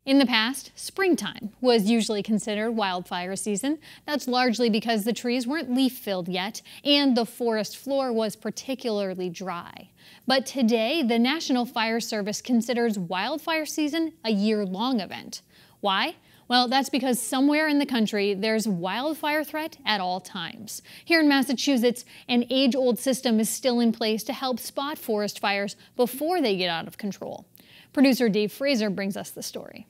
In the past, springtime was usually considered wildfire season. That's largely because the trees weren't leaf-filled yet and the forest floor was particularly dry. But today, the National Fire Service considers wildfire season a year-long event. Why? Well, that's because somewhere in the country, there's wildfire threat at all times. Here in Massachusetts, an age-old system is still in place to help spot forest fires before they get out of control. Producer Dave Fraser brings us the story.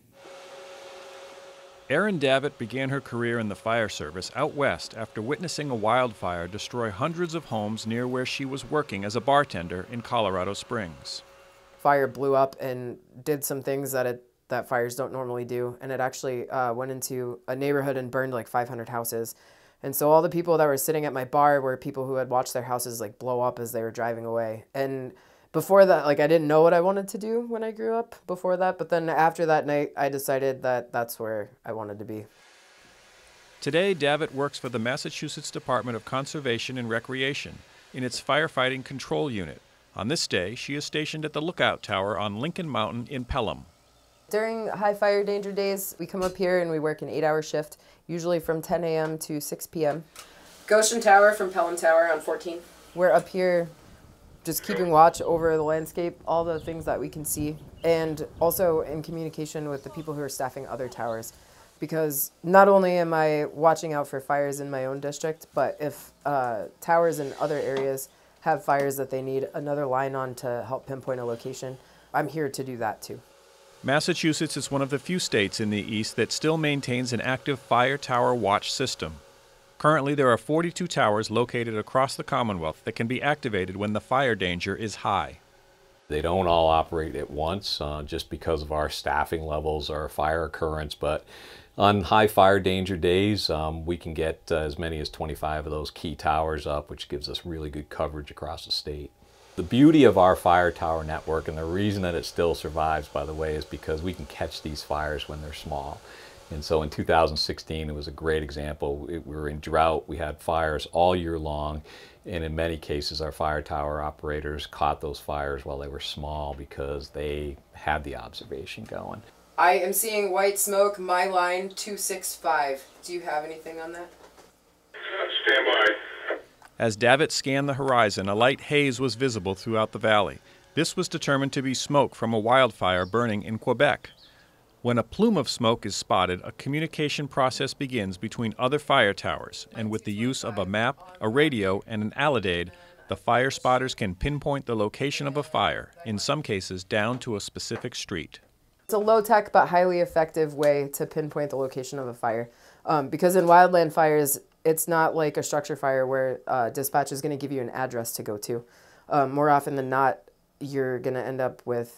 Erin Davitt began her career in the fire service out west after witnessing a wildfire destroy hundreds of homes near where she was working as a bartender in Colorado Springs. Fire blew up and did some things that fires don't normally do, and it actually went into a neighborhood and burned like 500 houses. And so all the people that were sitting at my bar were people who had watched their houses like blow up as they were driving away. And before that, like, I didn't know what I wanted to do when I grew up before that, but then after that night, I decided that that's where I wanted to be. Today, Davitt works for the Massachusetts Department of Conservation and Recreation in its firefighting control unit. On this day, she is stationed at the lookout tower on Lincoln Mountain in Pelham. During high fire danger days, we come up here and we work an 8-hour shift, usually from 10 a.m. to 6 p.m. Goshen Tower from Pelham Tower on 14. We're up here just keeping watch over the landscape, all the things that we can see, and also in communication with the people who are staffing other towers. Because not only am I watching out for fires in my own district, but if towers in other areas have fires that they need another line on to help pinpoint a location, I'm here to do that too. Massachusetts is one of the few states in the East that still maintains an active fire tower watch system. Currently, there are 42 towers located across the Commonwealth that can be activated when the fire danger is high. They don't all operate at once just because of our staffing levels or fire occurrence, but on high fire danger days, we can get as many as 25 of those key towers up, which gives us really good coverage across the state. The beauty of our fire tower network, and the reason that it still survives, by the way, is because we can catch these fires when they're small. And so in 2016, it was a great example. We were in drought, we had fires all year long, and in many cases our fire tower operators caught those fires while they were small because they had the observation going. I am seeing white smoke, my line 265. Do you have anything on that? Stand by. As Davitt scanned the horizon, a light haze was visible throughout the valley. This was determined to be smoke from a wildfire burning in Quebec. When a plume of smoke is spotted, a communication process begins between other fire towers, and with the use of a map, a radio, and an alidade, the fire spotters can pinpoint the location of a fire, in some cases down to a specific street. It's a low-tech but highly effective way to pinpoint the location of a fire. Because in wildland fires, it's not like a structure fire where dispatch is going to give you an address to go to. More often than not, you're going to end up with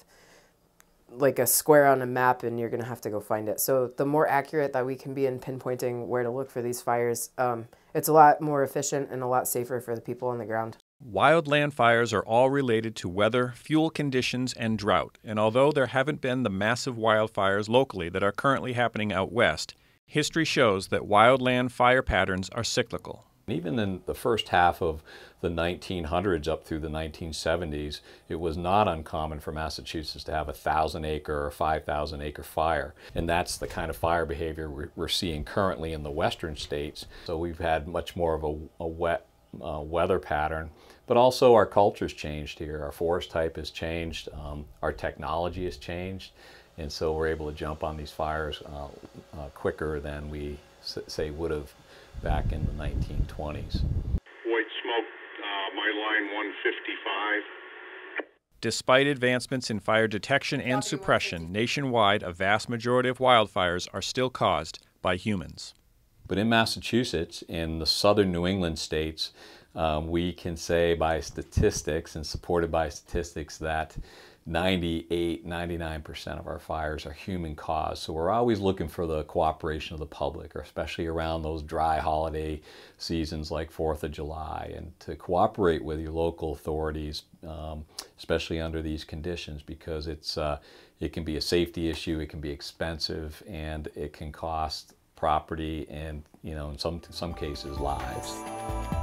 like a square on a map and you're going to have to go find it. So the more accurate that we can be in pinpointing where to look for these fires, it's a lot more efficient and a lot safer for the people on the ground. Wildland fires are all related to weather, fuel conditions, and drought, and although there haven't been the massive wildfires locally that are currently happening out west, history shows that wildland fire patterns are cyclical. Even in the first half of the 1900s up through the 1970s, it was not uncommon for Massachusetts to have a 1,000-acre or 5,000-acre fire. And that's the kind of fire behavior we're seeing currently in the western states. So we've had much more of a wet weather pattern, but also our culture's changed here. Our forest type has changed, our technology has changed, and so we're able to jump on these fires quicker than we, say, would have back in the 1920s. White smoke, my line 155. Despite advancements in fire detection and suppression, nationwide a vast majority of wildfires are still caused by humans. But in Massachusetts, in the southern New England states, we can say by statistics and supported by statistics that 98–99% of our fires are human caused. So we're always looking for the cooperation of the public, or especially around those dry holiday seasons like 4th of July, and to cooperate with your local authorities, especially under these conditions, because it can be a safety issue, it can be expensive, and it can cost property and, in some cases, lives.